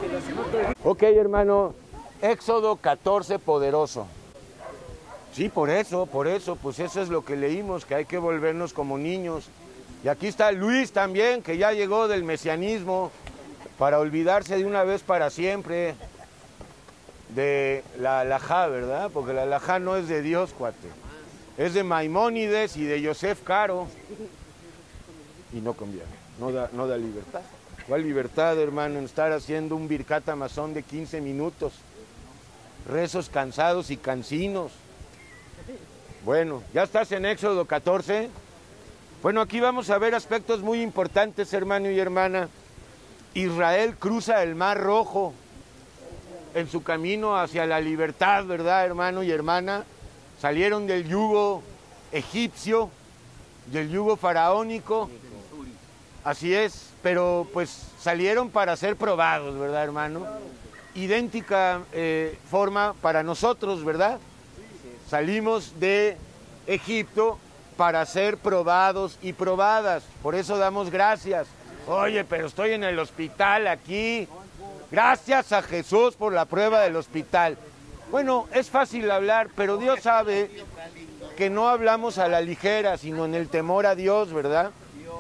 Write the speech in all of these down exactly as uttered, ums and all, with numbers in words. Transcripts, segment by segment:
Ok, hermano, Éxodo catorce, poderoso. Sí, por eso, por eso, pues eso es lo que leímos, que hay que volvernos como niños. Y aquí está Luis también, que ya llegó del mesianismo, para olvidarse de una vez para siempre de la halajá, ¿verdad? Porque la halajá no es de Dios, cuate. Es de Maimónides y de Yosef Caro. Y no conviene, no da, no da libertad. ¿Cuál libertad, hermano, en estar haciendo un Birkat Hamazon de quince minutos? Rezos cansados y cansinos. Bueno, ¿ya estás en Éxodo catorce? Bueno, aquí vamos a ver aspectos muy importantes, hermano y hermana. Israel cruza el Mar Rojo en su camino hacia la libertad, ¿verdad, hermano y hermana? Salieron del yugo egipcio, del yugo faraónico. Así es, pero pues salieron para ser probados, ¿verdad, hermano? Idéntica eh, forma para nosotros, ¿verdad? Salimos de Egipto para ser probados y probadas. Por eso damos gracias. Oye, pero estoy en el hospital aquí. Gracias a Jesús por la prueba del hospital. Bueno, es fácil hablar, pero Dios sabe que no hablamos a la ligera, sino en el temor a Dios, ¿verdad?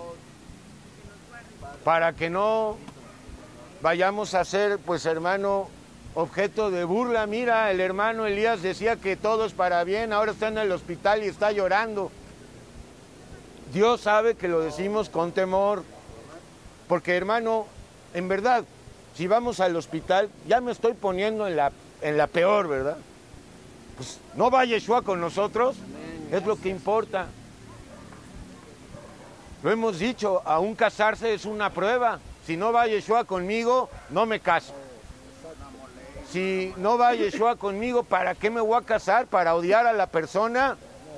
Para que no vayamos a ser, pues, hermano, objeto de burla. Mira, el hermano Elías decía que todo es para bien, ahora está en el hospital y está llorando. Dios sabe que lo decimos con temor, porque, hermano, en verdad, si vamos al hospital, ya me estoy poniendo en la, en la peor, ¿verdad? Pues no va Yeshua con nosotros, es lo que importa. Lo hemos dicho, aún casarse es una prueba. Si no va Yeshua conmigo, no me caso. Si no va Yeshua conmigo, ¿para qué me voy a casar? ¿Para odiar a la persona?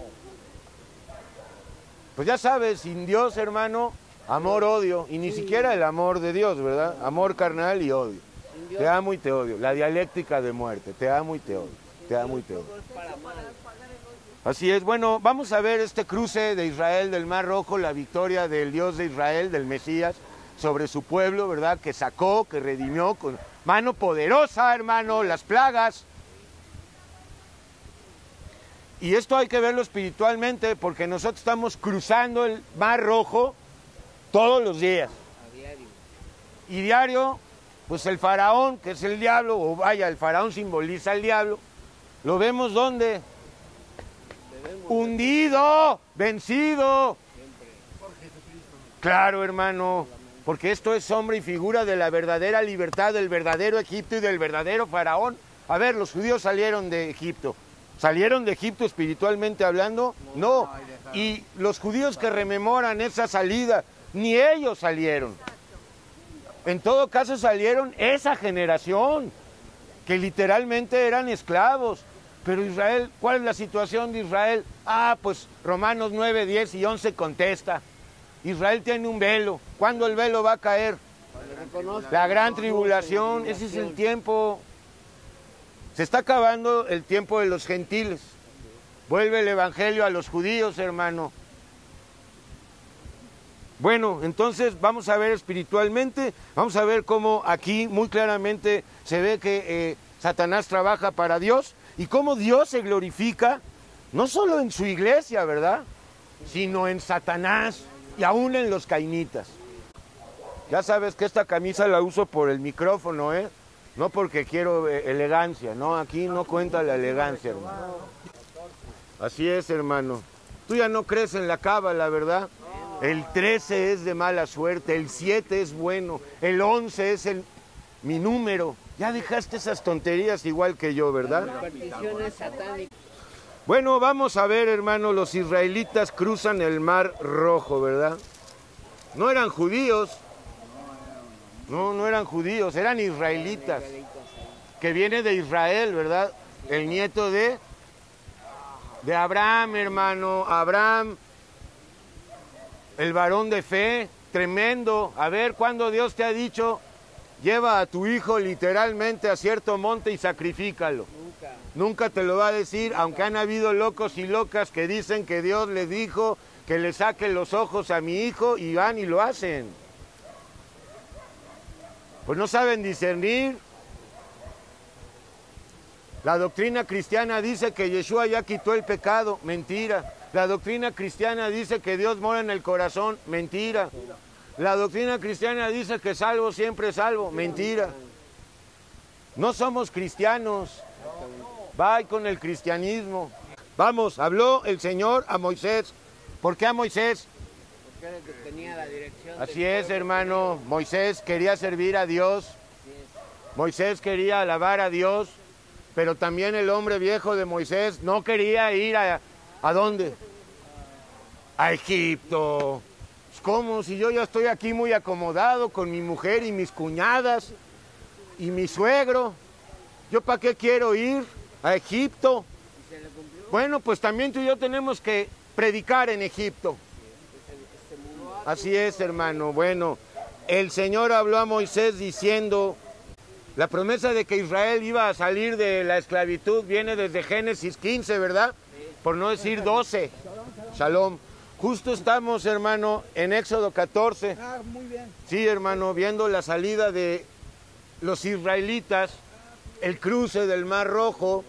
Pues ya sabes, sin Dios, hermano, amor, odio. Y ni siquiera el amor de Dios, ¿verdad? Amor carnal y odio. Te amo y te odio. La dialéctica de muerte. Te amo y te odio. Te amo y te odio. Así es. Bueno, vamos a ver este cruce de Israel del Mar Rojo, la victoria del Dios de Israel, del Mesías, sobre su pueblo, ¿verdad? Que sacó, que redimió con mano poderosa, hermano, las plagas. Y esto hay que verlo espiritualmente, porque nosotros estamos cruzando el Mar Rojo todos los días. A diario. Y diario, pues el faraón, que es el diablo, o vaya, el faraón simboliza al diablo, lo vemos ¿dónde? Hundido, vencido. Claro, hermano, porque esto es sombra y figura de la verdadera libertad, del verdadero Egipto y del verdadero faraón. A ver, los judíos salieron de Egipto. ¿Salieron de Egipto espiritualmente hablando? No. Y los judíos que rememoran esa salida, ni ellos salieron. En todo caso salieron esa generación, que literalmente eran esclavos. Pero Israel, ¿cuál es la situación de Israel? Ah, pues Romanos nueve, diez y once contesta. Israel tiene un velo. ¿Cuándo el velo va a caer? La gran tribulación. Ese es el tiempo. Se está acabando el tiempo de los gentiles. Vuelve el evangelio a los judíos, hermano. Bueno, entonces vamos a ver espiritualmente, vamos a ver cómo aquí muy claramente se ve que eh, Satanás trabaja para Dios y cómo Dios se glorifica, no solo en su iglesia, ¿verdad? Sino en Satanás y aún en los cainitas. Ya sabes que esta camisa la uso por el micrófono, ¿eh? No porque quiero eh, elegancia, no, aquí no cuenta la elegancia, hermano. Así es, hermano. Tú ya no crees en la cábala, ¿verdad? El trece es de mala suerte, el siete es bueno, el once es el, mi número. Ya dejaste esas tonterías igual que yo, ¿verdad? Bueno, vamos a ver, hermano, los israelitas cruzan el Mar Rojo, ¿verdad? No eran judíos, no, no eran judíos, eran israelitas, que viene de Israel, ¿verdad? El nieto de, de Abraham, hermano, Abraham, el varón de fe, tremendo. A ver, ¿cuándo Dios te ha dicho, lleva a tu hijo literalmente a cierto monte y sacrifícalo? Nunca. Nunca te lo va a decir, aunque han habido locos y locas que dicen que Dios les dijo que le saque los ojos a mi hijo y van y lo hacen. Pues no saben discernir. La doctrina cristiana dice que Yeshua ya quitó el pecado, mentira. La doctrina cristiana dice que Dios mora en el corazón, mentira. La doctrina cristiana dice que salvo siempre salvo, mentira. No somos cristianos. Vaya con el cristianismo. Vamos, habló el Señor a Moisés. ¿Por qué a Moisés? Porque era el que tenía la dirección. Así es, hermano. Moisés quería servir a Dios. Moisés quería alabar a Dios. Pero también el hombre viejo de Moisés no quería ir a... ¿A dónde? A Egipto. ¿Cómo? Si yo ya estoy aquí muy acomodado con mi mujer y mis cuñadas y mi suegro. ¿Yo para qué quiero ir a Egipto? ¿Y se le cumplió? Bueno, pues también tú y yo tenemos que predicar en Egipto. Así es, hermano. Bueno, el Señor habló a Moisés diciendo... La promesa de que Israel iba a salir de la esclavitud viene desde Génesis quince, ¿verdad? Por no decir doce. Shalom. Justo estamos, hermano, en Éxodo catorce. Ah, muy bien. Sí, hermano, viendo la salida de los israelitas, el cruce del Mar Rojo.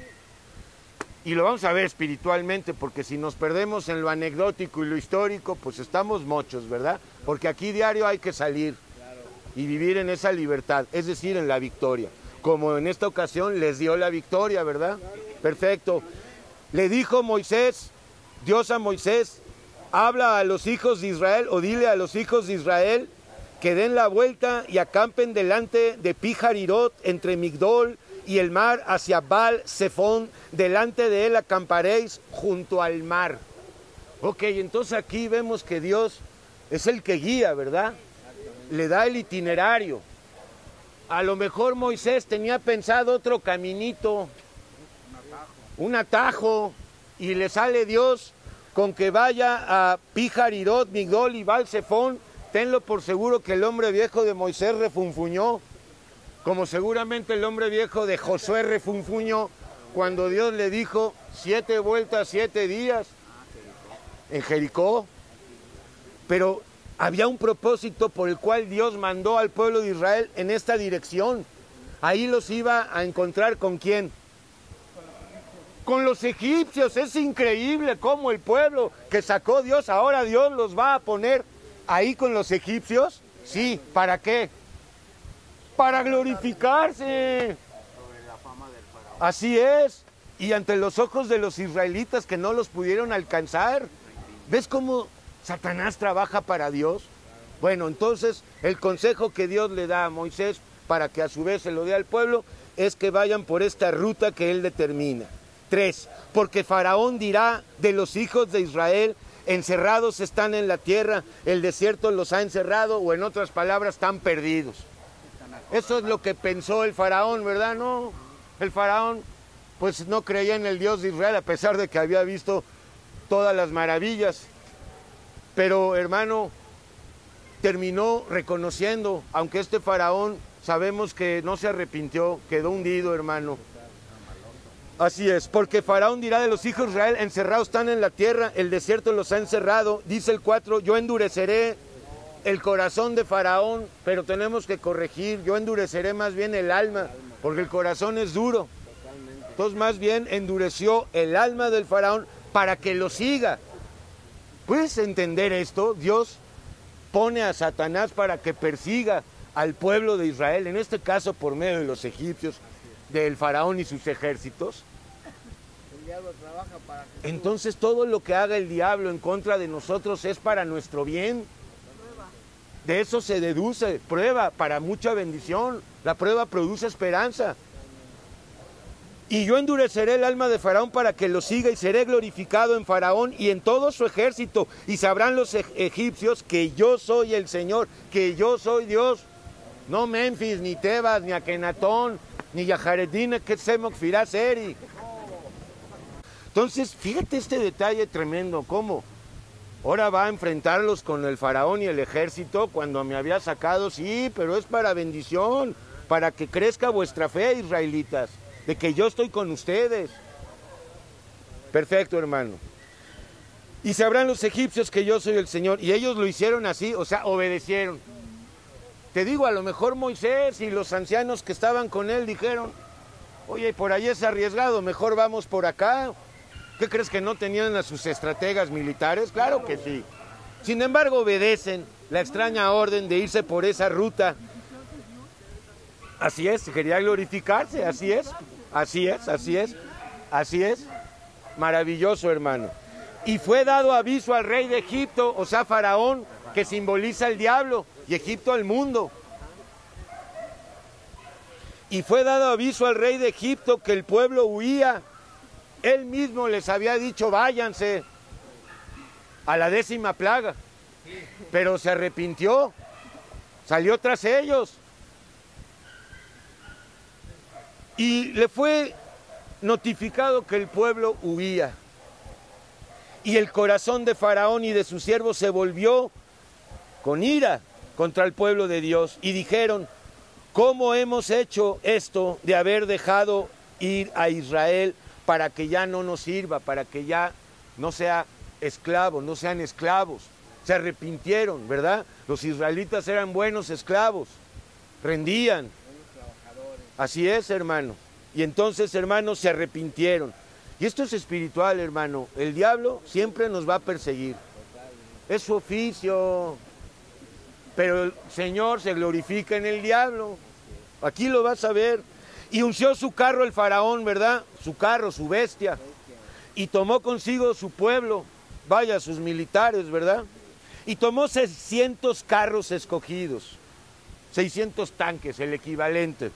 Y lo vamos a ver espiritualmente, porque si nos perdemos en lo anecdótico y lo histórico, pues estamos mochos, ¿verdad? Porque aquí diario hay que salir y vivir en esa libertad, es decir, en la victoria. Como en esta ocasión les dio la victoria, ¿verdad? Perfecto. Le dijo Moisés, Dios a Moisés, habla a los hijos de Israel, o dile a los hijos de Israel, que den la vuelta y acampen delante de Pijarirot, entre Migdol y el mar, hacia Baal Zephón, delante de él acamparéis junto al mar. Ok, entonces aquí vemos que Dios es el que guía, ¿verdad? Le da el itinerario. A lo mejor Moisés tenía pensado otro caminito, un atajo, y le sale Dios con que vaya a Pijarirot, Migdol y Baal Zephón. Tenlo por seguro que el hombre viejo de Moisés refunfuñó, como seguramente el hombre viejo de Josué refunfuñó cuando Dios le dijo siete vueltas, siete días en Jericó. Pero había un propósito por el cual Dios mandó al pueblo de Israel en esta dirección. Ahí los iba a encontrar ¿con quién? Con los egipcios. Es increíble cómo el pueblo que sacó Dios, ahora Dios los va a poner ahí con los egipcios. Sí, ¿para qué? Para glorificarse. Así es. Y ante los ojos de los israelitas que no los pudieron alcanzar. ¿Ves cómo Satanás trabaja para Dios? Bueno, entonces el consejo que Dios le da a Moisés para que a su vez se lo dé al pueblo es que vayan por esta ruta que él determina. Tres, porque Faraón dirá de los hijos de Israel, encerrados están en la tierra, el desierto los ha encerrado, o en otras palabras, están perdidos. Eso es lo que pensó el Faraón, ¿verdad? No, el Faraón pues no creía en el Dios de Israel, a pesar de que había visto todas las maravillas. Pero, hermano, terminó reconociendo, aunque este faraón sabemos que no se arrepintió, quedó hundido, hermano. Así es, porque Faraón dirá de los hijos de Israel, encerrados están en la tierra, el desierto los ha encerrado. Dice el cuatro, yo endureceré el corazón de Faraón, pero tenemos que corregir, yo endureceré más bien el alma, porque el corazón es duro. Entonces más bien endureció el alma del Faraón para que lo siga. ¿Puedes entender esto? Dios pone a Satanás para que persiga al pueblo de Israel, en este caso por medio de los egipcios, del faraón y sus ejércitos. El diablo trabaja para que... Entonces todo lo que haga el diablo en contra de nosotros es para nuestro bien. De eso se deduce, prueba para mucha bendición. La prueba produce esperanza. Y yo endureceré el alma de Faraón para que lo siga, y seré glorificado en Faraón y en todo su ejército. Y sabrán los e- egipcios que yo soy el Señor, que yo soy Dios. No Memphis, ni Tebas, ni Akenatón, ni Yaharedín, que Semok Firaseri. Entonces, fíjate este detalle tremendo, ¿cómo? Ahora va a enfrentarlos con el Faraón y el ejército cuando me había sacado. Sí, pero es para bendición, para que crezca vuestra fe, israelitas, de que yo estoy con ustedes. Perfecto, hermano. Y sabrán los egipcios que yo soy el Señor. Y ellos lo hicieron así, o sea, obedecieron. te digo, a lo mejor Moisés y los ancianos que estaban con él dijeron, oye, por ahí es arriesgado, mejor vamos por acá. ¿Qué crees que no tenían a sus estrategas militares? Claro que sí. Sin embargo, obedecen la extraña orden de irse por esa ruta. Así es, quería glorificarse, así es, así es, así es, así es. Maravilloso, hermano. Y fue dado aviso al rey de Egipto, o sea, Faraón, que simboliza el diablo, y Egipto al mundo. Y fue dado aviso al rey de Egipto que el pueblo huía. Él mismo les había dicho, váyanse a la décima plaga. Pero se arrepintió, salió tras ellos. Y le fue notificado que el pueblo huía. Y el corazón de Faraón y de sus siervos se volvió con ira contra el pueblo de Dios. Y dijeron, ¿cómo hemos hecho esto de haber dejado ir a Israel para que ya no nos sirva, para que ya no sea esclavo, no sean esclavos? Se arrepintieron, ¿verdad? Los israelitas eran buenos esclavos, rendían. Así es, hermano. Y entonces, hermanos, se arrepintieron. Y esto es espiritual, hermano. El diablo siempre nos va a perseguir. Es su oficio. Pero el Señor se glorifica en el diablo. Aquí lo vas a ver. Y unció su carro el faraón, ¿verdad? Su carro, su bestia. Y tomó consigo su pueblo, vaya, sus militares, ¿verdad? Y tomó seiscientos carros escogidos. seiscientos tanques, el equivalente.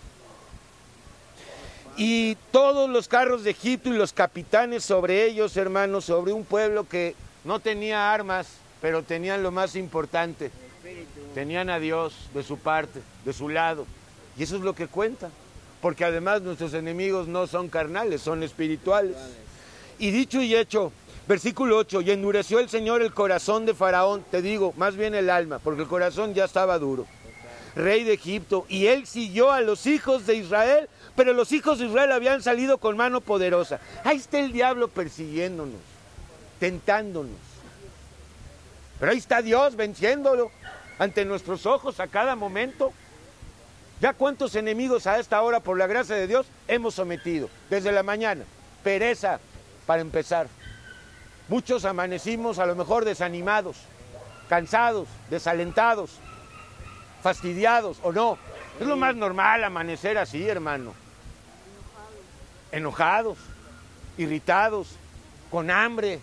Y todos los carros de Egipto y los capitanes sobre ellos, hermanos, sobre un pueblo que no tenía armas, pero tenían lo más importante. Tenían a Dios de su parte, de su lado. Y eso es lo que cuenta. Porque además nuestros enemigos no son carnales, son espirituales. Y dicho y hecho, versículo ocho, y endureció el Señor el corazón de Faraón, te digo, más bien el alma, porque el corazón ya estaba duro. Rey de Egipto, y él siguió a los hijos de Israel, pero los hijos de Israel habían salido con mano poderosa. Ahí está el diablo persiguiéndonos, tentándonos. Pero ahí está Dios venciéndolo ante nuestros ojos a cada momento. Ya cuántos enemigos a esta hora, por la gracia de Dios, hemos sometido desde la mañana. Pereza, para empezar. Muchos amanecimos a lo mejor desanimados, cansados, desalentados, fastidiados, ¿o no? Es lo más normal amanecer así, hermano. Enojados, irritados, con hambre.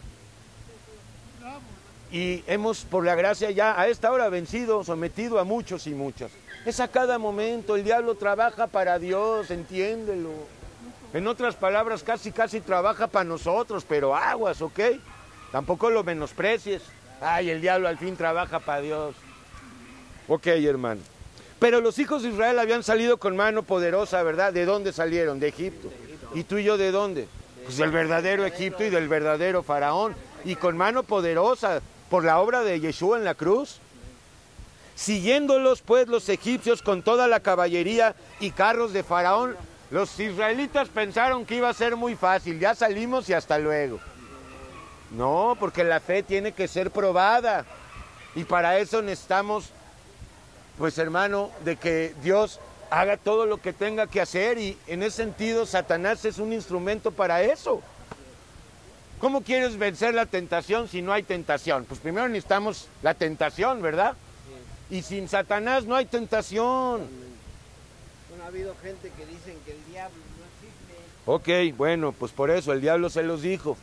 Y hemos, por la gracia, ya a esta hora vencido, sometido a muchos y muchas. Es a cada momento, el diablo trabaja para Dios, entiéndelo. En otras palabras, casi, casi trabaja para nosotros, pero aguas, ¿ok? Tampoco lo menosprecies. Ay, el diablo al fin trabaja para Dios. Ok, hermano. Pero los hijos de Israel habían salido con mano poderosa, ¿verdad? ¿De dónde salieron? De Egipto. ¿Y tú y yo de dónde? Pues del verdadero Egipto y del verdadero Faraón. Y con mano poderosa, por la obra de Yeshua en la cruz. Siguiéndolos pues los egipcios con toda la caballería y carros de Faraón, los israelitas pensaron que iba a ser muy fácil, ya salimos y hasta luego. No, porque la fe tiene que ser probada. Y para eso necesitamos, pues hermano, de que Dios haga todo lo que tenga que hacer, y en ese sentido Satanás es un instrumento para eso. ¿Cómo quieres vencer la tentación si no hay tentación? Pues primero necesitamos la tentación, ¿verdad? Y sin Satanás no hay tentación. Bueno, ha habido gente que dicen que el diablo no existe. Ok, bueno, pues por eso el diablo se los dijo.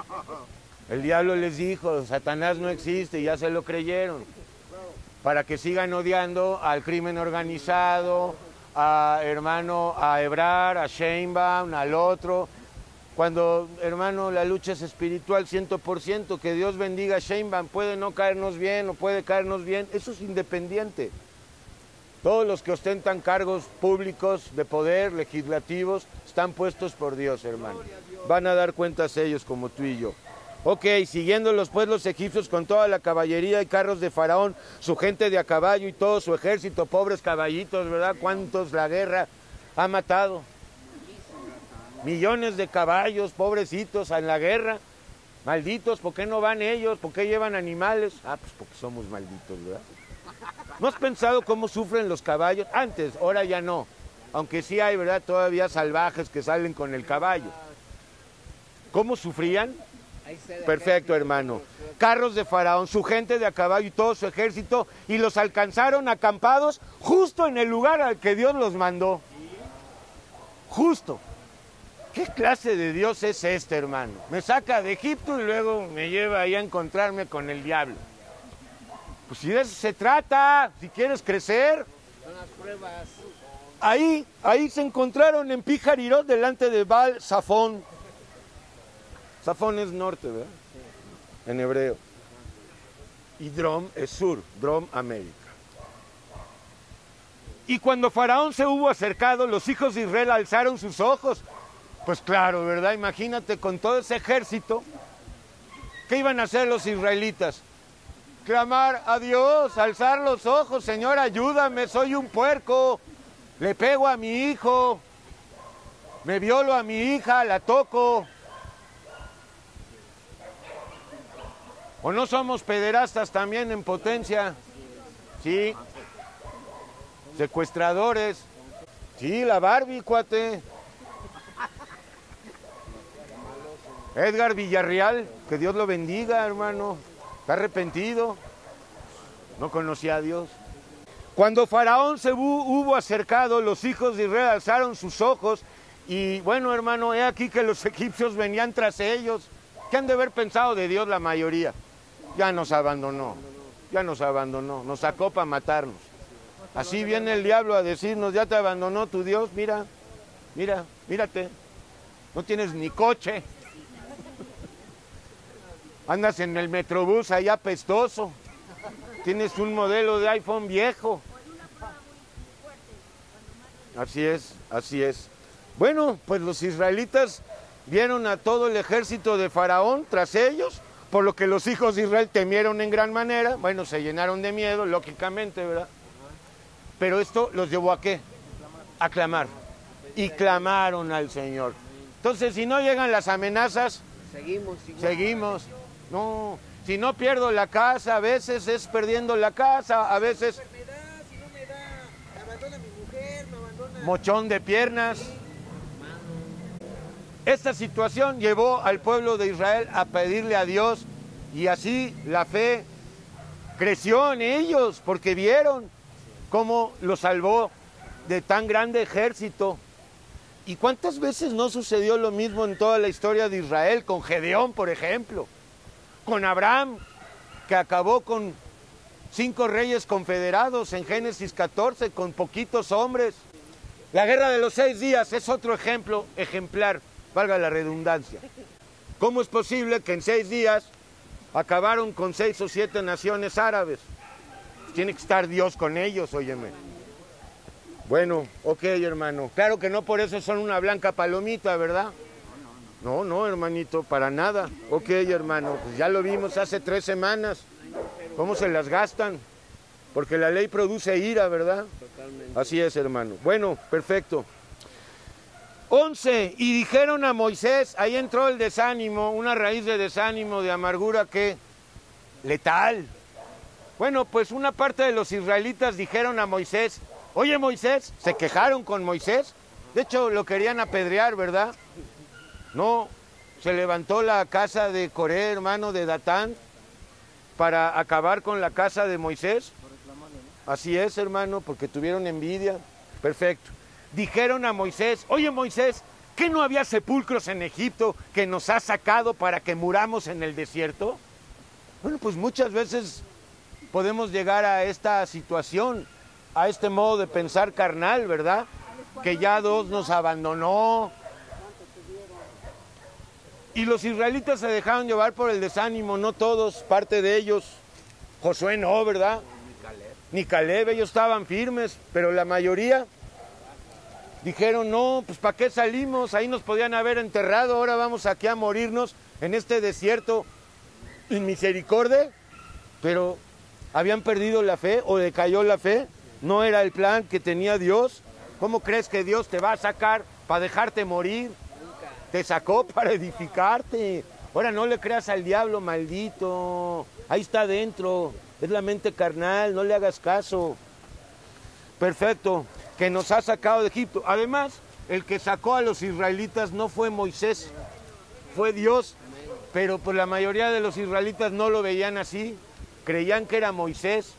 El diablo les dijo, Satanás no existe, y ya se lo creyeron. Para que sigan odiando al crimen organizado, a hermano, a Ebrar, a Sheinbaum, al otro. Cuando, hermano, la lucha es espiritual cien por ciento, que Dios bendiga a Sheinbaum, puede no caernos bien o puede caernos bien, eso es independiente. Todos los que ostentan cargos públicos de poder, legislativos, están puestos por Dios, hermano. Van a dar cuentas ellos como tú y yo. Ok, siguiéndolos pues los egipcios con toda la caballería y carros de Faraón, su gente de a caballo y todo su ejército, pobres caballitos, ¿verdad? ¿Cuántos la guerra ha matado? Millones de caballos, pobrecitos, en la guerra, malditos. ¿Por qué no van ellos? ¿Por qué llevan animales? Ah, pues porque somos malditos, ¿verdad? ¿No has pensado cómo sufren los caballos? Antes, ahora ya no. Aunque sí hay, ¿verdad? Todavía salvajes que salen con el caballo. ¿Cómo sufrían? Perfecto, hermano. Carros de Faraón, su gente de a caballo y todo su ejército, y los alcanzaron acampados justo en el lugar al que Dios los mandó. Justo. ¿Qué clase de Dios es este, hermano? Me saca de Egipto y luego me lleva ahí a encontrarme con el diablo. Pues si de eso se trata, si quieres crecer. Son las pruebas. Ahí, ahí se encontraron en Pijarirot delante de Baal Zafón. Zafón es norte, ¿verdad? Sí. En hebreo. Y Drom es sur, Drom América. Y cuando Faraón se hubo acercado, los hijos de Israel alzaron sus ojos. Pues claro, ¿verdad? Imagínate con todo ese ejército. ¿Qué iban a hacer los israelitas? Clamar a Dios, alzar los ojos. Señor, ayúdame, soy un puerco. Le pego a mi hijo. Me violo a mi hija, la toco. ¿O no somos pederastas también en potencia? Sí. Secuestradores. Sí, la Barbie, cuate. Edgar Villarreal, que Dios lo bendiga, hermano. Está arrepentido. No conocía a Dios. Cuando Faraón se hubo acercado, los hijos de Israel alzaron sus ojos. Y bueno, hermano, he aquí que los egipcios venían tras ellos. ¿Qué han de haber pensado de Dios la mayoría? Ya nos abandonó, ya nos abandonó, nos sacó para matarnos. Así viene el diablo a decirnos, ya te abandonó tu Dios, mira, mira, mírate, no tienes ni coche. Andas en el Metrobús allá apestoso, tienes un modelo de iPhone viejo. Así es, así es. Bueno, pues los israelitas vieron a todo el ejército de Faraón tras ellos, por lo que los hijos de Israel temieron en gran manera. Bueno, se llenaron de miedo, lógicamente, ¿verdad? Pero esto los llevó a ¿qué? A clamar. Y clamaron al Señor. Entonces, si no llegan las amenazas, seguimos. Seguimos. No, si no pierdo la casa, a veces es perdiendo la casa, a veces... Me da, si no me da, me abandona mi mujer, me abandona... Mochón de piernas. Esta situación llevó al pueblo de Israel a pedirle a Dios y así la fe creció en ellos porque vieron cómo lo salvó de tan grande ejército. ¿Y cuántas veces no sucedió lo mismo en toda la historia de Israel? Con Gedeón, por ejemplo, con Abraham, que acabó con cinco reyes confederados en Génesis catorce, con poquitos hombres. La guerra de los seis días es otro ejemplo ejemplar. Valga la redundancia. ¿Cómo es posible que en seis días acabaron con seis o siete naciones árabes? Tiene que estar Dios con ellos, óyeme. Bueno, ok, hermano. Claro que no por eso son una blanca palomita, ¿verdad? No, no, hermanito, para nada. Ok, hermano, pues ya lo vimos hace tres semanas. ¿Cómo se las gastan? Porque la ley produce ira, ¿verdad? Totalmente. Así es, hermano. Bueno, perfecto. once, y dijeron a Moisés, ahí entró el desánimo, una raíz de desánimo, de amargura que letal. Bueno, pues una parte de los israelitas dijeron a Moisés, oye Moisés, se quejaron con Moisés, de hecho lo querían apedrear, ¿verdad? No, se levantó la casa de Coré, hermano de Datán, para acabar con la casa de Moisés. Así es, hermano, porque tuvieron envidia. Perfecto. Dijeron a Moisés, oye Moisés, ¿qué no había sepulcros en Egipto que nos has sacado para que muramos en el desierto? Bueno, pues muchas veces podemos llegar a esta situación, a este modo de pensar carnal, ¿verdad? Que ya Dios nos abandonó. Y los israelitas se dejaron llevar por el desánimo, no todos, parte de ellos. Josué no, ¿verdad? Ni Caleb. Ni Caleb, ellos estaban firmes, pero la mayoría... Dijeron, no, pues ¿para qué salimos? Ahí nos podían haber enterrado, ahora vamos aquí a morirnos en este desierto en misericordia. Pero habían perdido la fe o decayó la fe. No era el plan que tenía Dios. ¿Cómo crees que Dios te va a sacar para dejarte morir? Te sacó para edificarte. Ahora no le creas al diablo, maldito. Ahí está adentro. Es la mente carnal, no le hagas caso. Perfecto, que nos ha sacado de Egipto. Además, el que sacó a los israelitas no fue Moisés, fue Dios. Pero pues la mayoría de los israelitas no lo veían así, creían que era Moisés.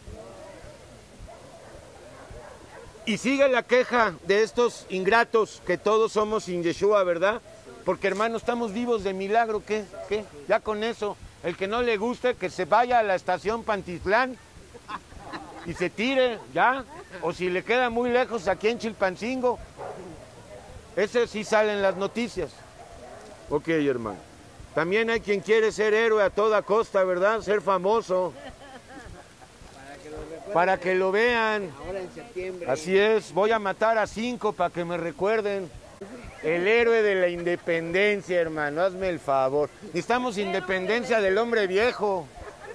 Y sigue la queja de estos ingratos, que todos somos sin Yeshua, ¿verdad? Porque, hermano, estamos vivos de milagro, ¿qué? ¿Qué? Ya con eso, el que no le guste, que se vaya a la estación Pantitlán y se tire, ¿ya? O si le queda muy lejos, aquí en Chilpancingo. Ese sí sale en las noticias. Ok, hermano. También hay quien quiere ser héroe a toda costa, ¿verdad? Ser famoso. Para que lo, para que lo vean. Ahora en septiembre. Así es, voy a matar a cinco para que me recuerden. El héroe de la independencia, hermano, hazme el favor. Necesitamos independencia del hombre viejo.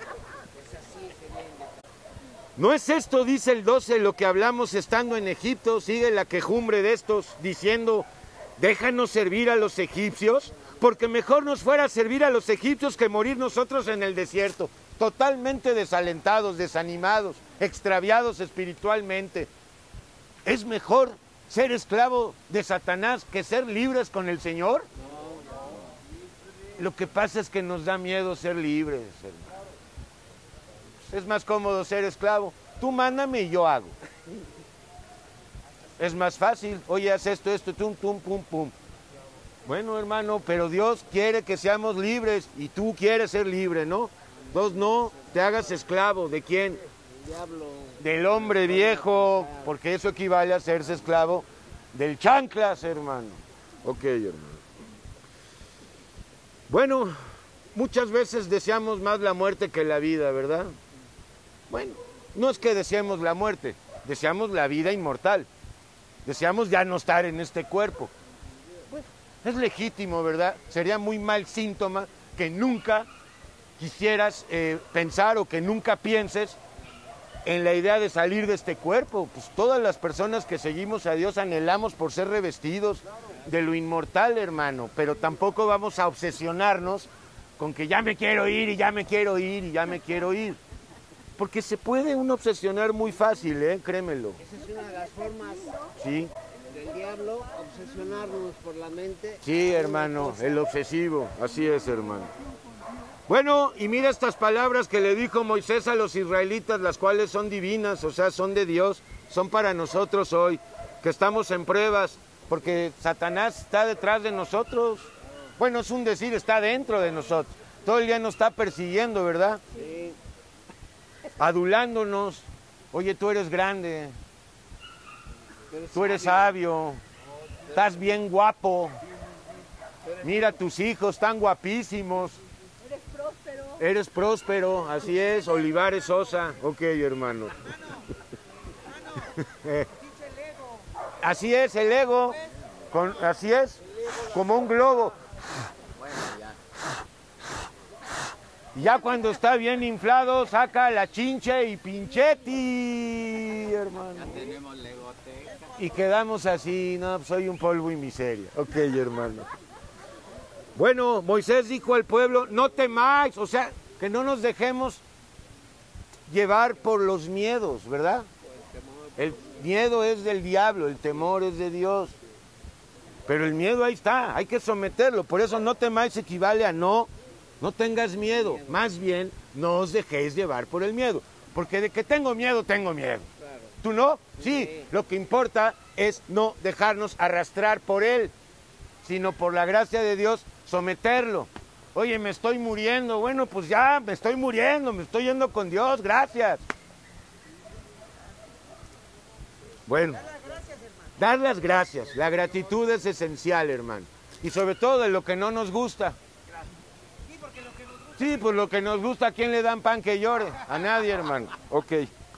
¿No es esto, dice el doce, lo que hablamos estando en Egipto? Sigue la quejumbre de estos, diciendo, déjanos servir a los egipcios, porque mejor nos fuera servir a los egipcios que morir nosotros en el desierto. Totalmente desalentados, desanimados, extraviados espiritualmente. ¿Es mejor ser esclavo de Satanás que ser libres con el Señor? Lo que pasa es que nos da miedo ser libres, hermano. Es más cómodo ser esclavo. Tú mándame y yo hago. Es más fácil. Oye, haz esto, esto, tum, tum, pum, pum. Bueno, hermano, pero Dios quiere que seamos libres y tú quieres ser libre, ¿no? Entonces no te hagas esclavo. ¿De quién? El diablo. Del hombre viejo, porque eso equivale a hacerse esclavo del chanclas, hermano. Ok, hermano. Bueno, muchas veces deseamos más la muerte que la vida, ¿verdad? Bueno, no es que deseemos la muerte, deseamos la vida inmortal. Deseamos ya no estar en este cuerpo. Bueno, es legítimo, ¿verdad? Sería muy mal síntoma que nunca quisieras eh, pensar o que nunca pienses en la idea de salir de este cuerpo. Pues todas las personas que seguimos a Dios anhelamos por ser revestidos de lo inmortal, hermano, pero tampoco vamos a obsesionarnos con que ya me quiero ir y ya me quiero ir y ya me quiero ir. Porque se puede uno obsesionar muy fácil, ¿eh? Créemelo. Esa es una de las formas Sí. del diablo, obsesionarnos por la mente. Sí, hermano, el obsesivo, así es, hermano. Bueno, y mira estas palabras que le dijo Moisés a los israelitas, las cuales son divinas, o sea, son de Dios, son para nosotros hoy, que estamos en pruebas, porque Satanás está detrás de nosotros. Bueno, es un decir, está dentro de nosotros. Todo el día nos está persiguiendo, ¿verdad? Sí. Adulándonos. Oye, tú eres grande, tú eres sabio, estás bien guapo. Mira, tus hijos están guapísimos. Eres próspero. Eres próspero, así es, Olivares Sosa. Ok, hermano. Así es, el ego. Con, así es, como un globo. Y ya cuando está bien inflado, saca la chinche y pinchetti, hermano. Ya tenemos legoteca. Y quedamos así, no, soy un polvo y miseria. Ok, hermano. Bueno, Moisés dijo al pueblo, no temáis, o sea, que no nos dejemos llevar por los miedos, ¿verdad? El miedo es del diablo, el temor es de Dios. Pero el miedo ahí está, hay que someterlo. Por eso no temáis equivale a no, no tengas miedo. Más bien, no os dejéis llevar por el miedo. Porque de que tengo miedo, tengo miedo. Claro. ¿Tú no? Sí, Sí. lo que importa es no dejarnos arrastrar por él, sino por la gracia de Dios someterlo. Oye, me estoy muriendo. Bueno, pues ya, me estoy muriendo, me estoy yendo con Dios, gracias. Bueno, dar las gracias. La gratitud es esencial, hermano. Y sobre todo de lo que no nos gusta. Sí, pues lo que nos gusta, ¿a quién le dan pan que llore? A nadie, hermano. Ok.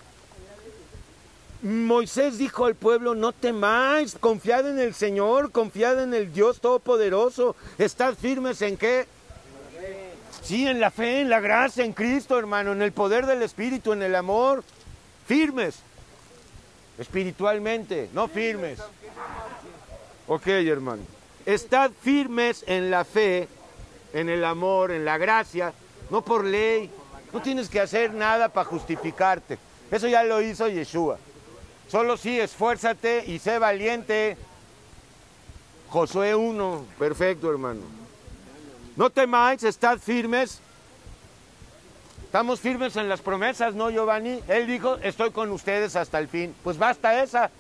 Moisés dijo al pueblo, no temáis, confiad en el Señor, confiad en el Dios Todopoderoso. Estad firmes en qué? Sí, en la fe, en la gracia, en Cristo, hermano, en el poder del Espíritu, en el amor. Firmes. Espiritualmente, no firmes. Ok, hermano. Estad firmes en la fe, en el amor, en la gracia, no por ley. No tienes que hacer nada para justificarte. Eso ya lo hizo Yeshua. Solo sí, esfuérzate y sé valiente. Josué uno, perfecto, hermano. No temáis, estad firmes. Estamos firmes en las promesas, ¿no, Giovanni? Él dijo, estoy con ustedes hasta el fin. Pues basta esa.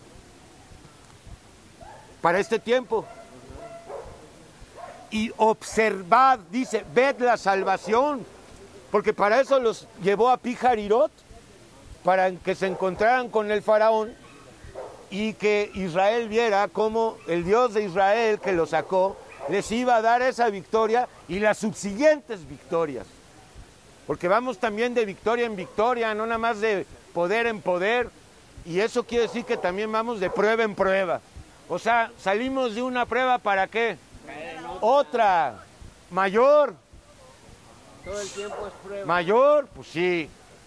Para este tiempo. Y observad, dice, ved la salvación. Porque para eso los llevó a Pijarirot, para que se encontraran con el faraón y que Israel viera cómo el Dios de Israel que lo sacó les iba a dar esa victoria y las subsiguientes victorias. Porque vamos también de victoria en victoria, no nada más de poder en poder, y eso quiere decir que también vamos de prueba en prueba. O sea, salimos de una prueba, ¿para qué? Otra, mayor. Todo el tiempo es prueba. Mayor, pues sí.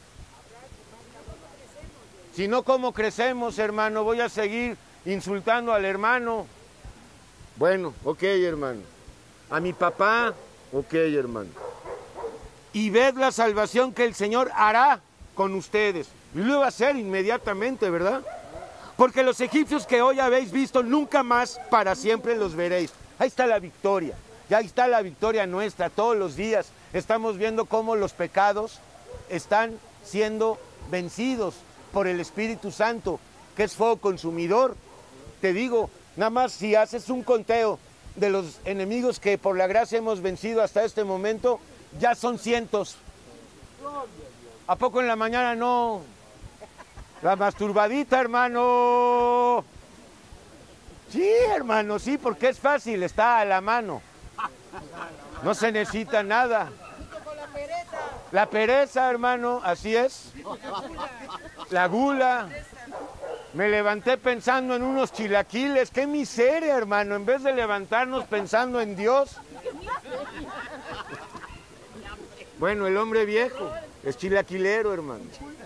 Si no, ¿cómo crecemos, hermano? Voy a seguir insultando al hermano. Bueno, ok, hermano. A mi papá, ok, hermano. Y ved la salvación que el Señor hará con ustedes. Y lo va a hacer inmediatamente, ¿verdad? Porque los egipcios que hoy habéis visto, nunca más para siempre los veréis. Ahí está la victoria. Ya ahí está la victoria nuestra. Todos los días estamos viendo cómo los pecados están siendo vencidos por el Espíritu Santo, que es fuego consumidor. Te digo, nada más si haces un conteo de los enemigos que por la gracia hemos vencido hasta este momento, ya son cientos. ¿A poco en la mañana no? La masturbadita, hermano. Sí, hermano, sí, porque es fácil, está a la mano. No se necesita nada. La pereza, hermano, así es. La gula. Me levanté pensando en unos chilaquiles. ¡Qué miseria, hermano! En vez de levantarnos pensando en Dios. Bueno, el hombre viejo es chilaquilero, hermano.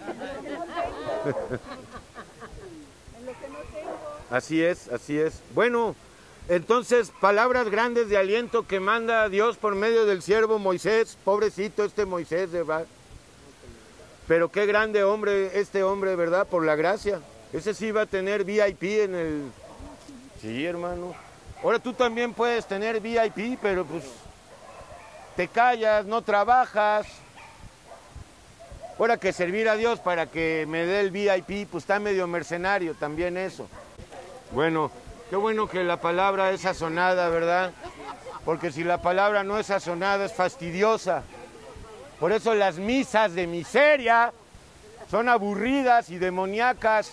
Así es, así es. Bueno, entonces, palabras grandes de aliento que manda Dios por medio del siervo Moisés. Pobrecito este Moisés, ¿verdad? Pero qué grande hombre este hombre, ¿verdad? Por la gracia. Ese sí va a tener V I P en el... Sí, hermano. Ahora tú también puedes tener V I P, pero pues te callas, no trabajas. Ahora que servir a Dios para que me dé el V I P, pues está medio mercenario también eso. Bueno, qué bueno que la palabra es sazonada, ¿verdad? Porque si la palabra no es sazonada, es fastidiosa. Por eso las misas de miseria son aburridas y demoníacas.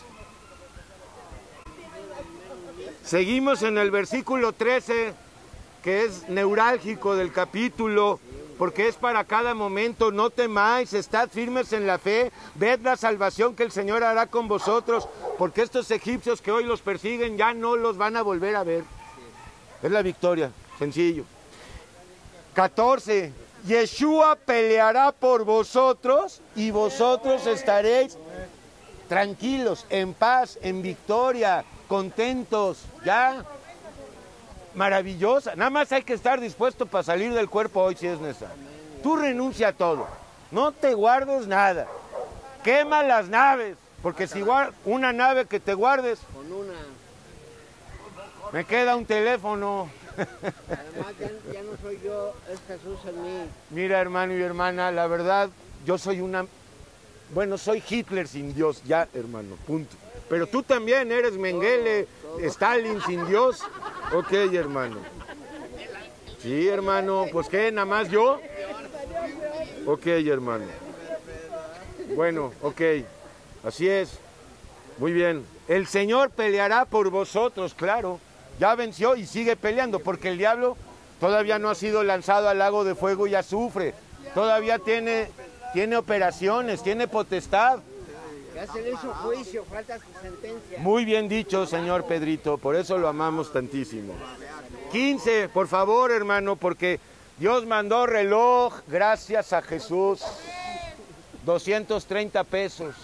Seguimos en el versículo trece, que es neurálgico del capítulo, porque es para cada momento. No temáis, estad firmes en la fe, ved la salvación que el Señor hará con vosotros, porque estos egipcios que hoy los persiguen ya no los van a volver a ver. Es la victoria, sencillo. catorce. Yeshua peleará por vosotros y vosotros estaréis tranquilos, en paz, en victoria, contentos, ya. Maravillosa. Nada más hay que estar dispuesto para salir del cuerpo hoy si es necesario. Tú renuncia a todo. No te guardes nada. Quema las naves. Porque si una nave que te guardes... Con una... Me queda un teléfono. Además, ya, ya no soy yo, es Jesús en mí. Mira, hermano y hermana, la verdad, yo soy una... Bueno, soy Hitler sin Dios, ya, hermano, punto. Pero tú también eres Mengele, todo, todo. Stalin sin Dios. Ok, hermano. Sí, hermano, pues ¿qué? ¿Nada más yo? Ok, hermano. Bueno, ok, así es. Muy bien. El Señor peleará por vosotros, claro. Ya venció y sigue peleando, porque el diablo todavía no ha sido lanzado al lago de fuego y azufre. Todavía tiene, tiene operaciones, tiene potestad. Ya se le hizo juicio, falta su sentencia. Muy bien dicho, señor Pedrito, por eso lo amamos tantísimo. quince, por favor, hermano, porque Dios mandó reloj, gracias a Jesús. doscientos treinta pesos.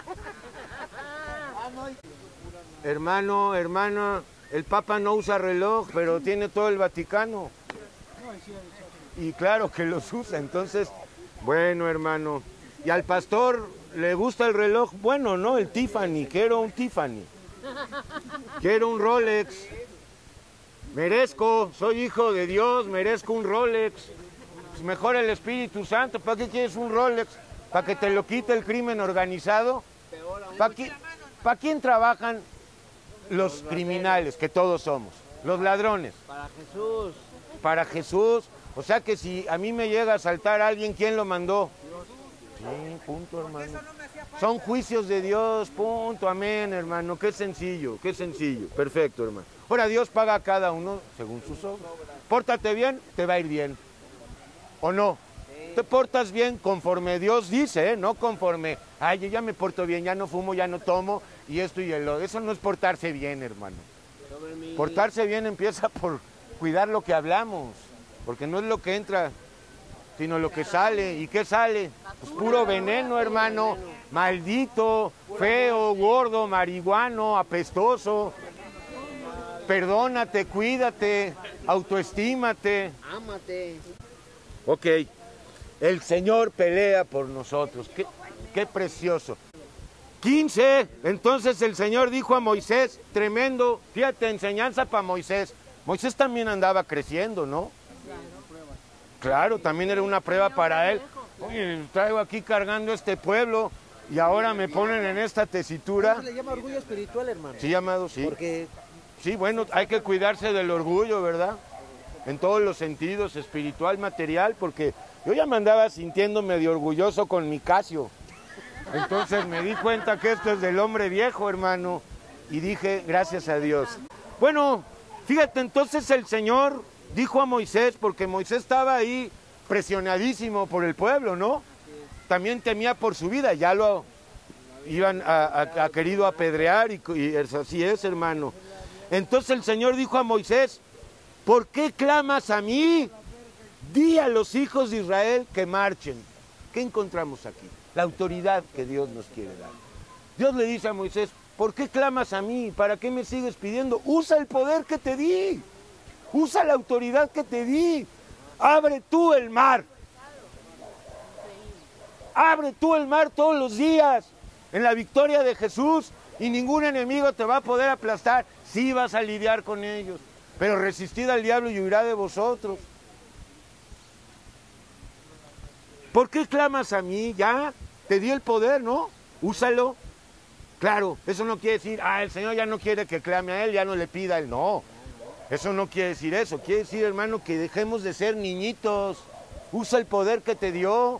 Hermano, hermana, el Papa no usa reloj, pero tiene todo el Vaticano. Y claro que los usa, entonces, bueno, hermano. y al pastor le gusta el reloj, bueno, ¿no? El Tiffany, quiero un Tiffany. Quiero un Rolex. Merezco, soy hijo de Dios, merezco un Rolex. Pues mejor el Espíritu Santo, ¿para qué quieres un Rolex? ¿Para que te lo quite el crimen organizado? ¿Para qui- ¿para quién trabajan los criminales, que todos somos? Los ladrones. Para Jesús. Para Jesús. O sea que si a mí me llega a asaltar a alguien, ¿quién lo mandó? Sí, punto, hermano. Son juicios de Dios, punto, amén, hermano. Qué sencillo, qué sencillo. Perfecto, hermano. Ahora Dios paga a cada uno según sus obras. Pórtate bien, te va a ir bien. ¿O no? Te portas bien conforme Dios dice, ¿eh? No conforme, ay, yo ya me porto bien, ya no fumo, ya no tomo, y esto y el otro. Eso no es portarse bien, hermano. Portarse bien empieza por cuidar lo que hablamos, porque no es lo que entra, sino lo que sale. ¿Y qué sale? Pues puro veneno, hermano. Maldito, feo, gordo, marihuano, apestoso. Perdónate, cuídate, autoestímate. Ámate. Ok, el Señor pelea por nosotros. Qué, qué precioso. quince, entonces el Señor dijo a Moisés, tremendo, fíjate, enseñanza para Moisés. Moisés también andaba creciendo, ¿no? Claro, también era una prueba para él. Oye, traigo aquí cargando este pueblo y ahora me ponen en esta tesitura. Se le llama orgullo espiritual, hermano. Sí, amado, sí. Porque Sí, bueno, hay que cuidarse del orgullo, ¿verdad? En todos los sentidos, espiritual, material, porque yo ya me andaba sintiendo medio orgulloso con mi Casio. Entonces me di cuenta que esto es del hombre viejo, hermano, y dije, gracias a Dios. Bueno, fíjate, entonces el Señor dijo a Moisés, porque Moisés estaba ahí presionadísimo por el pueblo, ¿no? También temía por su vida, ya lo iban a, a, a querido apedrear, y, y así es, hermano. Entonces el Señor dijo a Moisés, ¿por qué clamas a mí? Di a los hijos de Israel que marchen. ¿Qué encontramos aquí? La autoridad que Dios nos quiere dar. Dios le dice a Moisés, ¿por qué clamas a mí? ¿Para qué me sigues pidiendo? Usa el poder que te di. Usa la autoridad que te di. Abre tú el mar. Abre tú el mar todos los días. En la victoria de Jesús. Y ningún enemigo te va a poder aplastar. Sí vas a lidiar con ellos. Pero resistid al diablo y huirá de vosotros. ¿Por qué clamas a mí? Ya, te di el poder, ¿no? Úsalo. Claro, eso no quiere decir, ah, el Señor ya no quiere que clame a Él, ya no le pida a Él. No, eso no quiere decir eso. Quiere decir, hermano, que dejemos de ser niñitos. Usa el poder que te dio.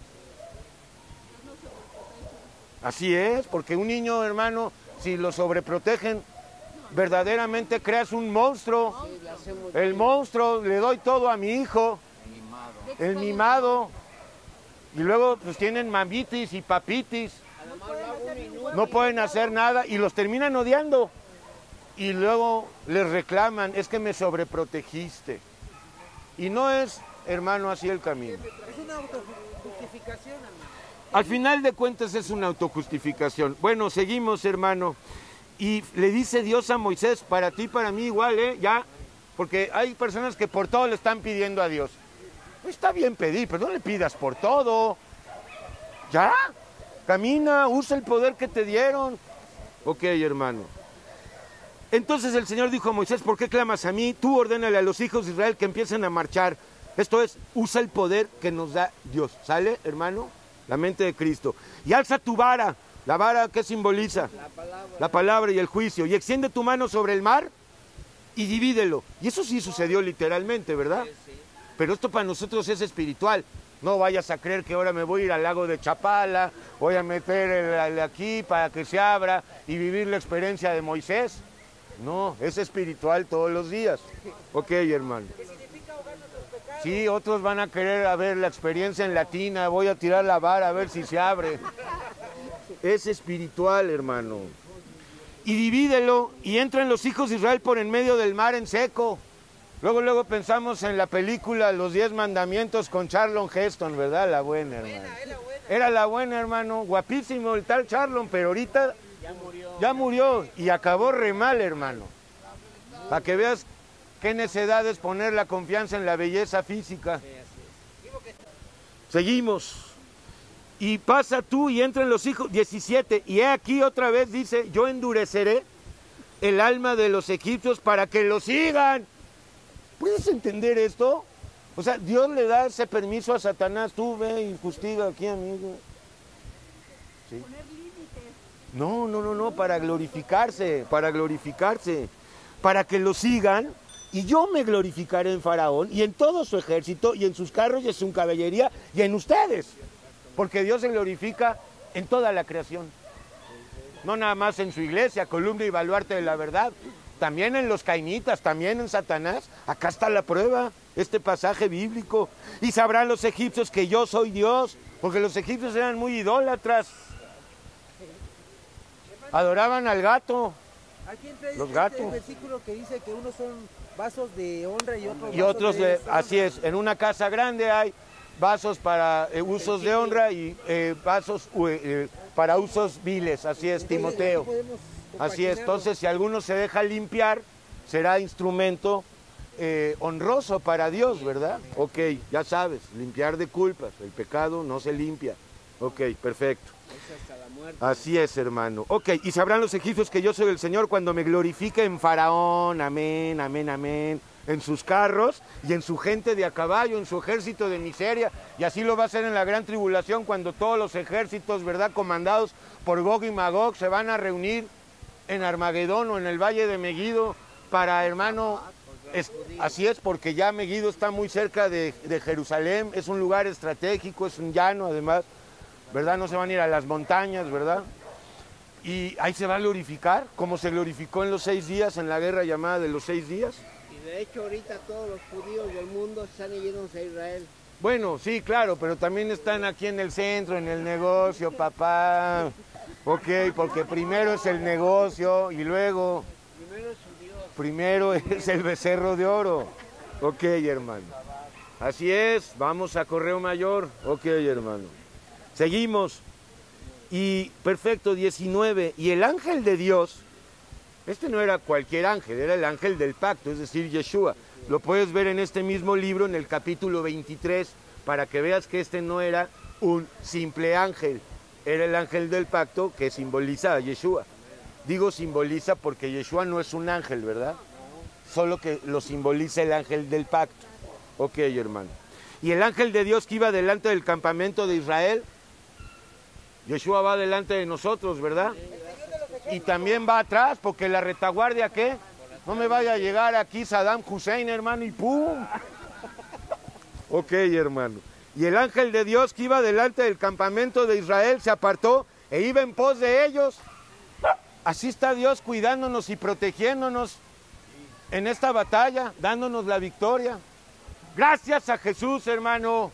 Así es, porque un niño, hermano, si lo sobreprotegen, verdaderamente creas un monstruo. El monstruo, le doy todo a mi hijo, el mimado. Y luego pues tienen mamitis y papitis. No pueden hacer nada y los terminan odiando. Y luego les reclaman, es que me sobreprotegiste. Y no es, hermano, así el camino. es una autojustificación, hermano. Al final de cuentas es una autojustificación. Bueno, seguimos, hermano. Y le dice Dios a Moisés, para ti, para mí igual, ¿eh? Ya, porque hay personas que por todo le están pidiendo a Dios. Pues está bien pedir, pero no le pidas por todo. Ya, camina, usa el poder que te dieron. Ok, hermano. Entonces el Señor dijo a Moisés, ¿por qué clamas a mí? Tú ordénale a los hijos de Israel que empiecen a marchar. Esto es, usa el poder que nos da Dios. ¿Sale, hermano? La mente de Cristo. Y alza tu vara. ¿La vara qué simboliza? La palabra. La palabra y el juicio. Y extiende tu mano sobre el mar y divídelo. Y eso sí sucedió literalmente, ¿verdad? Sí, sí. Pero esto para nosotros es espiritual. No vayas a creer que ahora me voy a ir al lago de Chapala, voy a meter el, el aquí para que se abra y vivir la experiencia de Moisés. No, es espiritual todos los días. Ok, hermano. Sí, otros van a querer a ver la experiencia en latina, voy a tirar la vara a ver si se abre. Es espiritual, hermano. Y divídelo y entran los hijos de Israel por en medio del mar en seco. Luego, luego pensamos en la película Los Diez Mandamientos con Charlton Heston, ¿verdad? La buena, hermano. Era la buena, hermano. Guapísimo el tal Charlton, pero ahorita Ya murió. ya murió y acabó re mal, hermano. Para que veas qué necedad es poner la confianza en la belleza física. Seguimos. Y pasa tú y entran los hijos, diecisiete, y he aquí otra vez dice, yo endureceré el alma de los egipcios para que lo sigan. ¿Puedes entender esto? O sea, Dios le da ese permiso a Satanás, tú ve y fustiga aquí, amigo. ¿Sí? No, no, no, no, para glorificarse, para glorificarse, para que lo sigan, y yo me glorificaré en Faraón, y en todo su ejército, y en sus carros, y en su caballería, y en ustedes, porque Dios se glorifica en toda la creación, no nada más en su iglesia, columna y baluarte de la verdad, también en los cainitas, también en Satanás. Acá está la prueba, este pasaje bíblico, y sabrán los egipcios que yo soy Dios, porque los egipcios eran muy idólatras, adoraban al gato. Aquí entra Los este gatos. versículo que dice que unos son vasos de honra y otros Y otros, vasos de de, deshonra. así es, en una casa grande hay vasos para eh, usos de honra y eh, vasos eh, para usos viles, así es, Entonces, Timoteo. aquí podemos Así es, compaginarlo. entonces si alguno se deja limpiar, será instrumento eh, honroso para Dios, ¿verdad? Ok, ya sabes, limpiar de culpas, el pecado no se limpia. Ok, perfecto. Es hasta la muerte. Así es, hermano. Ok, y sabrán los egipcios que yo soy el Señor cuando me glorifique en Faraón, amén, amén, amén, en sus carros y en su gente de a caballo, en su ejército de miseria, y así lo va a hacer en la gran tribulación cuando todos los ejércitos, ¿verdad?, comandados por Gog y Magog se van a reunir en Armagedón o en el valle de Megiddo para, hermano, es, así es, porque ya Megiddo está muy cerca de, de Jerusalén, es un lugar estratégico, es un llano además, ¿verdad? No se van a ir a las montañas, ¿verdad? Y ahí se va a glorificar, como se glorificó en los seis días, en la guerra llamada de los seis días. Y de hecho ahorita todos los judíos del mundo están yéndose a Israel. Bueno, sí, claro, pero también están aquí en el centro, en el negocio, papá. Ok, porque primero es el negocio y luego, Primero es su Dios. primero es el becerro de oro. Ok, hermano. Así es, vamos a Correo Mayor. Ok, hermano. Seguimos. Y perfecto, diecinueve. Y el ángel de Dios, este no era cualquier ángel, era el ángel del pacto, es decir, Yeshua. Lo puedes ver en este mismo libro, en el capítulo veintitrés, para que veas que este no era un simple ángel. Era el ángel del pacto que simboliza a Yeshua. Digo simboliza porque Yeshua no es un ángel, ¿verdad? Solo que lo simboliza el ángel del pacto. Ok, hermano. Y el ángel de Dios que iba delante del campamento de Israel, Yeshua va delante de nosotros, ¿verdad? Y también va atrás, porque la retaguardia, ¿qué? No me vaya a llegar aquí Saddam Hussein, hermano, y ¡pum! Ok, hermano. Y el ángel de Dios que iba delante del campamento de Israel se apartó e iba en pos de ellos. Así está Dios cuidándonos y protegiéndonos en esta batalla, dándonos la victoria. Gracias a Jesús, hermano.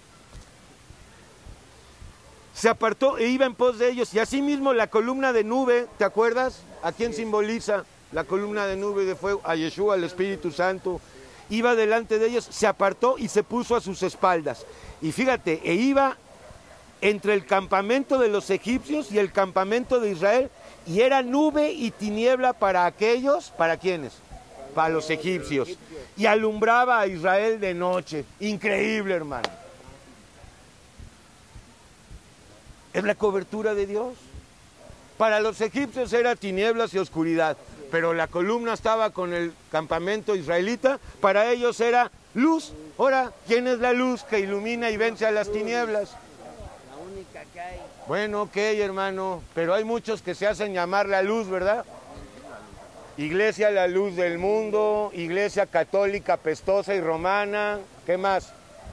Se apartó e iba en pos de ellos. Y asimismo la columna de nube, ¿te acuerdas? ¿A quién simboliza la columna de nube de fuego? A Yeshua, al Espíritu Santo. Iba delante de ellos, se apartó y se puso a sus espaldas. Y fíjate, e iba entre el campamento de los egipcios y el campamento de Israel, y era nube y tiniebla para aquellos, ¿para quiénes? Para los egipcios. Y alumbraba a Israel de noche. Increíble, hermano. Es la cobertura de Dios. Para los egipcios era tinieblas y oscuridad, pero la columna estaba con el campamento israelita, para ellos era luz. Ahora, ¿quién es la luz que ilumina y vence a las tinieblas? La única que hay. Bueno, ok, hermano, pero hay muchos que se hacen llamar la luz, ¿verdad? Iglesia la luz del mundo, iglesia católica apestosa y romana, ¿qué más?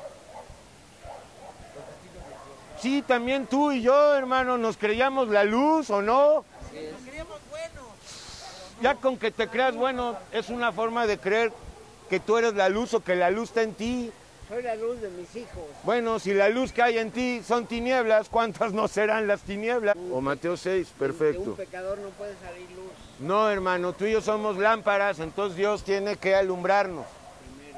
Sí, también tú y yo, hermano, nos creíamos la luz, ¿o no? Nos creíamos buenos. Ya con que te creas bueno, es una forma de creer que tú eres la luz o que la luz está en ti. Soy la luz de mis hijos. Bueno, si la luz que hay en ti son tinieblas, ¿cuántas no serán las tinieblas? O Mateo seis, De perfecto. un pecador no puede salir luz. No, hermano, tú y yo somos lámparas, entonces Dios tiene que alumbrarnos. Primero.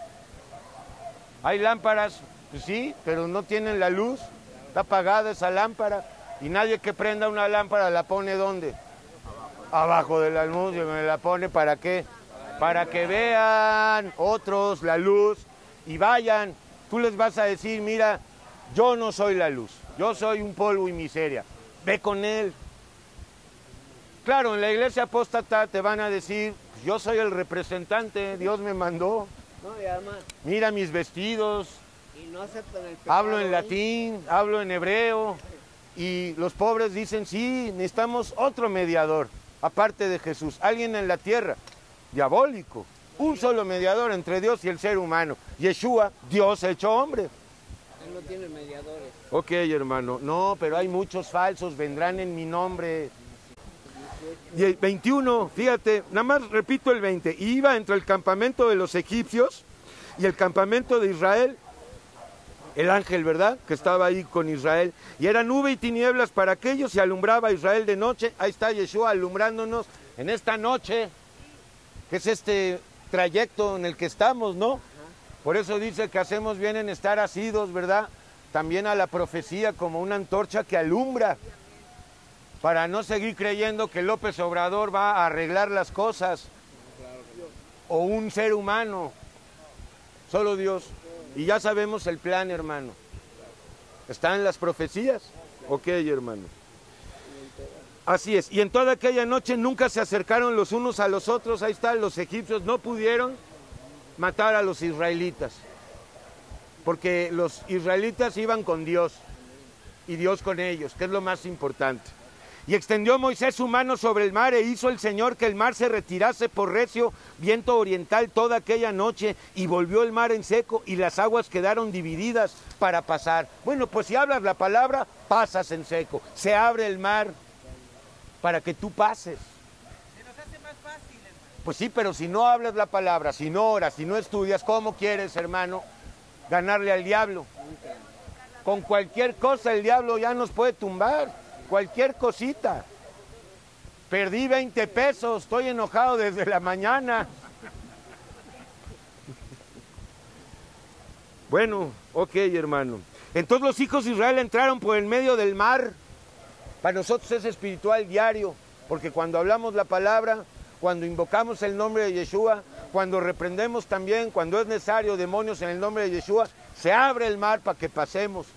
Hay lámparas, pues sí, pero no tienen la luz. Está apagada esa lámpara. Y nadie que prenda una lámpara la pone ¿dónde? Abajo del anuncio. ¿Me la pone para qué? Para que vean otros la luz y vayan. Tú les vas a decir, mira, yo no soy la luz, yo soy un polvo y miseria, ve con él. Claro, en la iglesia apóstata te van a decir, yo soy el representante, Dios me mandó, No, y además, mira mis vestidos, y no aceptan el pecado. hablo en ahí. latín, hablo en hebreo, y los pobres dicen, sí, necesitamos otro mediador, aparte de Jesús, alguien en la tierra, diabólico, un solo mediador entre Dios y el ser humano, Yeshua, Dios hecho hombre. Él no tiene mediadores. Ok, hermano, no, pero hay muchos falsos, vendrán en mi nombre. Y el veintiuno, fíjate, nada más repito el veinte, iba entre el campamento de los egipcios y el campamento de Israel, el ángel, ¿verdad?, que estaba ahí con Israel, y era nube y tinieblas para aquellos y alumbraba a Israel de noche. Ahí está Yeshua alumbrándonos en esta noche, que es este trayecto en el que estamos, ¿no? Por eso dice que hacemos bien en estar asidos, ¿verdad?, también a la profecía como una antorcha que alumbra, para no seguir creyendo que López Obrador va a arreglar las cosas, o un ser humano, solo Dios. Y ya sabemos el plan, hermano. ¿Están las profecías? Ok, hermano. Así es. Y en toda aquella noche nunca se acercaron los unos a los otros. Ahí está, los egipcios no pudieron matar a los israelitas, porque los israelitas iban con Dios, y Dios con ellos, que es lo más importante. Y extendió Moisés su mano sobre el mar, e hizo el Señor que el mar se retirase por recio viento oriental toda aquella noche, y volvió el mar en seco, y las aguas quedaron divididas para pasar. Bueno, pues si hablas la palabra, pasas en seco. Se abre el mar para que tú pases. Se nos hace más fácil, hermano. Pues sí, pero si no hablas la palabra, si no oras, si no estudias, ¿cómo quieres, hermano, ganarle al diablo? Con cualquier cosa el diablo ya nos puede tumbar. Cualquier cosita. Perdí veinte pesos, estoy enojado desde la mañana. Bueno, ok, hermano. Entonces los hijos de Israel entraron por el medio del mar. Para nosotros es espiritual diario, porque cuando hablamos la palabra, cuando invocamos el nombre de Yeshua, cuando reprendemos también, cuando es necesario, demonios en el nombre de Yeshua, se abre el mar para que pasemos.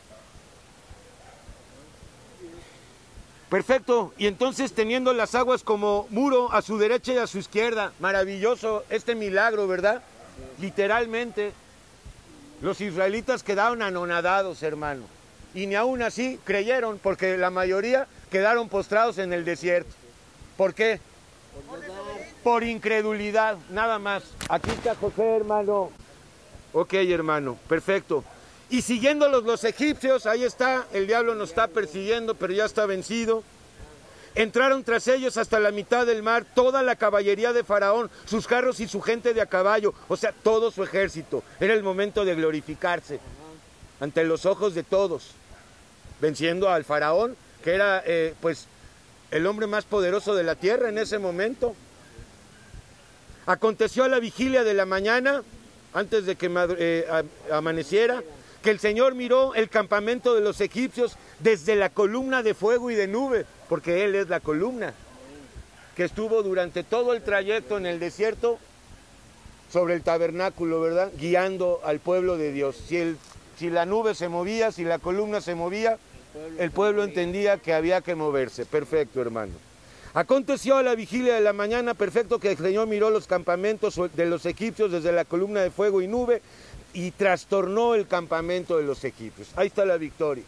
Perfecto, y entonces teniendo las aguas como muro a su derecha y a su izquierda, maravilloso este milagro, ¿verdad? Literalmente, los israelitas quedaron anonadados, hermano, y ni aún así creyeron, porque la mayoría quedaron postrados en el desierto. ¿Por qué? Por dudar. Por incredulidad, nada más. Aquí está José, hermano. Ok, hermano, perfecto. Y siguiéndolos los egipcios, ahí está, el diablo nos está persiguiendo, pero ya está vencido. Entraron tras ellos hasta la mitad del mar, toda la caballería de Faraón, sus carros y su gente de a caballo, o sea, todo su ejército. Era el momento de glorificarse ante los ojos de todos, venciendo al Faraón, que era, eh, pues, el hombre más poderoso de la tierra en ese momento. Aconteció a la vigilia de la mañana, antes de que eh, amaneciera, que el Señor miró el campamento de los egipcios desde la columna de fuego y de nube, porque Él es la columna, que estuvo durante todo el trayecto en el desierto sobre el tabernáculo, ¿verdad?, guiando al pueblo de Dios. Si, el, si la nube se movía, si la columna se movía, el pueblo entendía que había que moverse. Perfecto, hermano. Aconteció a la vigilia de la mañana, perfecto, que el Señor miró los campamentos de los egipcios desde la columna de fuego y nube, y trastornó el campamento de los egipcios. Ahí está la victoria.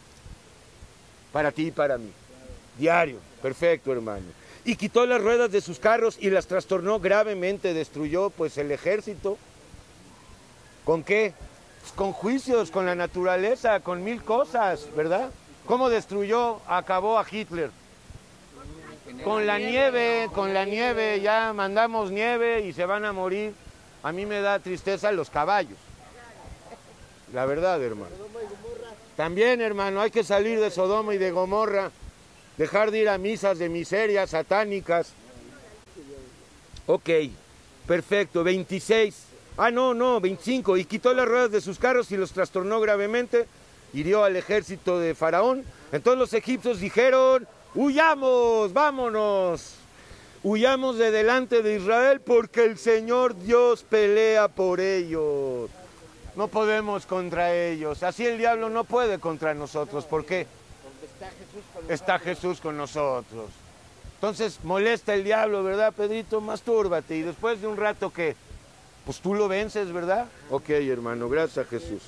Para ti y para mí. Diario. Perfecto, hermano. Y quitó las ruedas de sus carros y las trastornó gravemente. Destruyó, pues, el ejército. ¿Con qué? Pues con juicios, con la naturaleza, con mil cosas, ¿verdad? ¿Cómo destruyó, acabó a Hitler? Con la nieve, con la nieve. Ya mandamos nieve y se van a morir. A mí me da tristeza los caballos. La verdad, hermano. También, hermano, hay que salir de Sodoma y de Gomorra, dejar de ir a misas de miserias satánicas. Ok, perfecto, veintiséis. Ah, no, no, veinticinco. Y quitó las ruedas de sus carros y los trastornó gravemente, hirió al ejército de Faraón. Entonces los egipcios dijeron, huyamos, vámonos. Huyamos de delante de Israel porque el Señor Dios pelea por ellos. No podemos contra ellos. Así el diablo no puede contra nosotros. ¿Por qué? Porque está Jesús con nosotros. Está Jesús con nosotros. Entonces molesta el diablo, ¿verdad, Pedrito? Mastúrbate. Y después de un rato que, pues tú lo vences, ¿verdad? Ok, hermano, gracias a Jesús.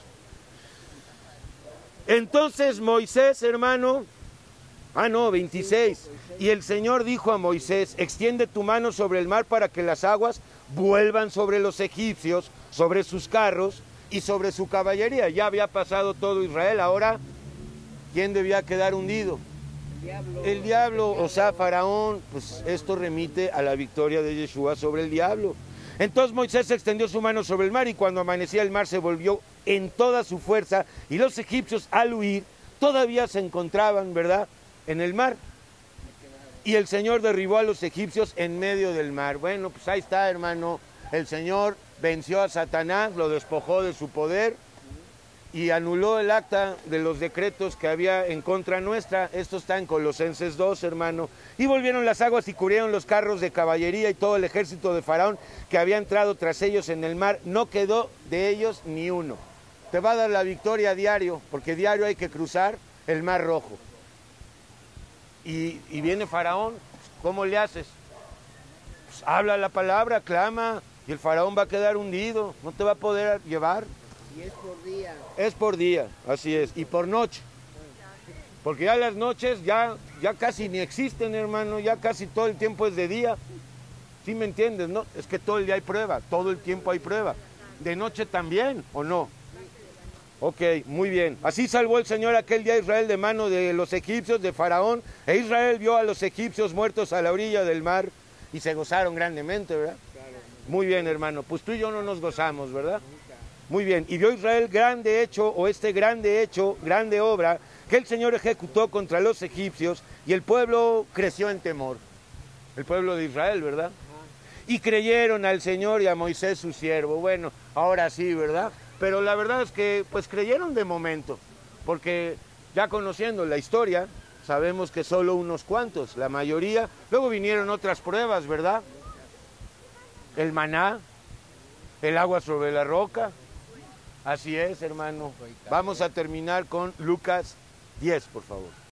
Entonces Moisés, hermano, ah no, veintiséis. Y el Señor dijo a Moisés, extiende tu mano sobre el mar para que las aguas vuelvan sobre los egipcios, sobre sus carros y sobre su caballería. Ya había pasado todo Israel, ahora, ¿quién debía quedar hundido? El diablo, El diablo, o sea, Faraón. Pues esto remite a la victoria de Yeshua sobre el diablo. Entonces Moisés extendió su mano sobre el mar y cuando amanecía el mar se volvió en toda su fuerza y los egipcios al huir todavía se encontraban, ¿verdad?, en el mar. Y el Señor derribó a los egipcios en medio del mar. Bueno, pues ahí está, hermano. El Señor venció a Satanás, lo despojó de su poder y anuló el acta de los decretos que había en contra nuestra. Esto está en Colosenses dos, hermano. Y volvieron las aguas y cubrieron los carros de caballería y todo el ejército de Faraón que había entrado tras ellos en el mar. No quedó de ellos ni uno. Te va a dar la victoria diario, porque diario hay que cruzar el mar rojo. Y, y viene Faraón, ¿cómo le haces? Pues habla la palabra, clama, y el Faraón va a quedar hundido, no te va a poder llevar. Y es por día. Es por día, así es, y por noche. Porque ya las noches ya, ya casi ni existen, hermano, ya casi todo el tiempo es de día. ¿Sí me entiendes, no? Es que todo el día hay prueba, todo el tiempo hay prueba. De noche también, ¿o no? Ok, muy bien. Así salvó el Señor aquel día a Israel de mano de los egipcios, de Faraón, e Israel vio a los egipcios muertos a la orilla del mar y se gozaron grandemente, ¿verdad? Muy bien, hermano, pues tú y yo no nos gozamos, ¿verdad? Muy bien, y vio Israel grande hecho, o este grande hecho, grande obra, que el Señor ejecutó contra los egipcios, y el pueblo creció en temor. El pueblo de Israel, ¿verdad? Y creyeron al Señor y a Moisés su siervo. Bueno, ahora sí, ¿verdad? Pero la verdad es que, pues, creyeron de momento, porque ya conociendo la historia, sabemos que solo unos cuantos, la mayoría. Luego vinieron otras pruebas, ¿verdad? El maná, el agua sobre la roca. Así es, hermano. Vamos a terminar con Lucas diez, por favor.